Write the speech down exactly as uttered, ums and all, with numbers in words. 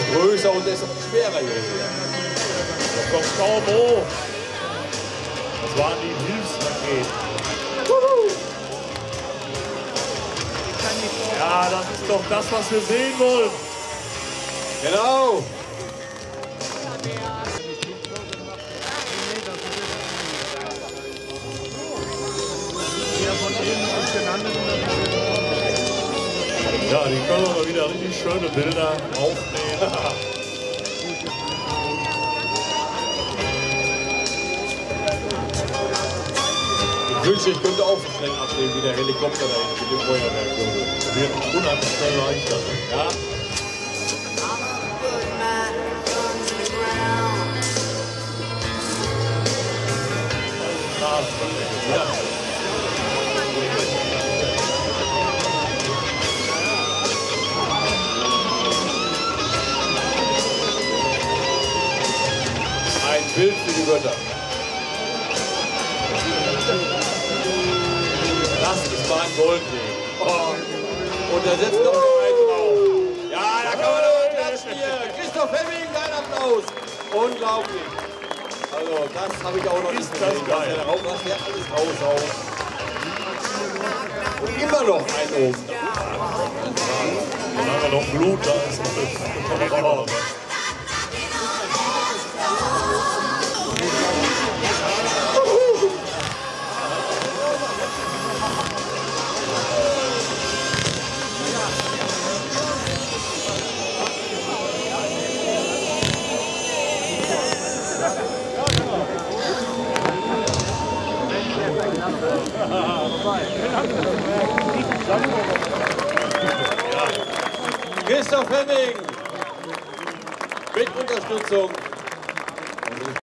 größer und ist auch schwerer, Jose. Das kommt kaum hoch. Das waren die Hilfspakete. Ja, das ist doch das, was wir sehen wollen. Genau. Ja, die können aber wieder richtig schöne Bilder aufnehmen. Ich wünsche, ich könnte auch so schnell abnehmen wie der Helikopter da hinten mit dem Feuerwerk. Das wird unheimlich schnell leichter. Ja. Ja. Ein Bild für die Götter. Das ist mal ein Goldweg. Oh. Und da setzt noch einen drauf. Ja, da kann man aber klatschen hier. Christoph Hemming, dein Applaus. Unglaublich. Also, das habe ich auch noch nicht gesehen. Was der raus, was der alles raushaut. Und immer noch ein oben. Dann haben wir noch Blut, da ist alles. Christoph Hemming mit Unterstützung